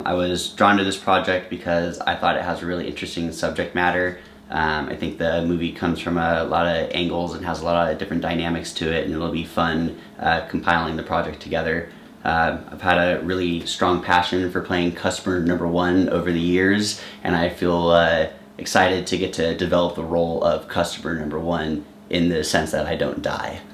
I was drawn to this project because I thought it has a really interesting subject matter. I think the movie comes from a lot of angles and has a lot of different dynamics to it, and it'll be fun compiling the project together. I've had a really strong passion for playing customer number one over the years, and I feel excited to get to develop the role of customer number one in the sense that I don't die.